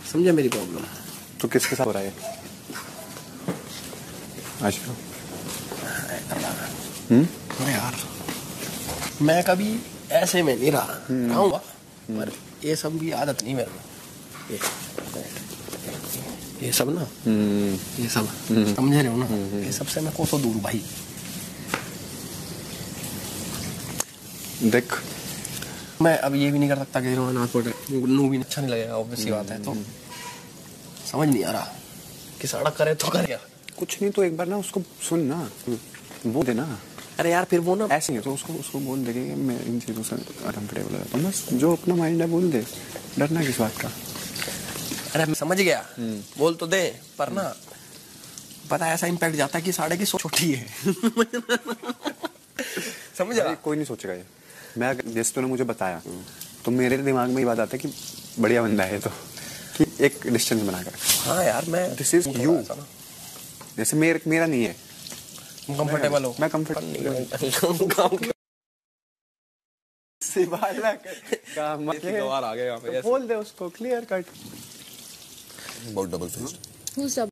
समझे मेरी प्रॉब्लम? तो किसके साथ हो रहा है? अच्छा। अरे यार मैं कभी ऐसे में नहीं रहूंगा, पर ये सब भी आदत नहीं मेरे को। ये सब ना, ये सब समझ रहे हो ना, ये सबसे मैं कोसों दूर भाई। देख मैं अब ये भी नहीं कर सकता कि नू भी अच्छा नहीं लगेगा, ऑब्वियसली बात है। तो समझ नहीं आ रहा कि सड़क करे तो कर क्या। कुछ नहीं तो एक बार ना उसको सुन ना, वो देना। अरे यार फिर वो ना ऐसे नहीं तो उसको बोल दे कि मैं इन चीज़ों से अनकंफर्टेबल है, तो बस जो अपना माइंड है बोल दे, डरना किस बात का। अरे मैं समझ गया, बोल तो दे, पर ना पता है ऐसा इम्पैक्ट जाता है कि साढ़े की सोच छोटी है। समझ रहा? कोई नहीं सोचेगा ये। मैं जैसे तूने मुझे बताया तो मेरे दिमाग में ये बात आता है कि बढ़िया बंदा है, तो कि एक डिस्टेंस बनाकर। हाँ यार मैं दिस इज यू, जैसे मेरा नहीं है। कंफर्टेबल हो? मैं कंफर्टेबल बोल दे उसको क्लियर कट। बहुत डबल फेस्ड। Who's double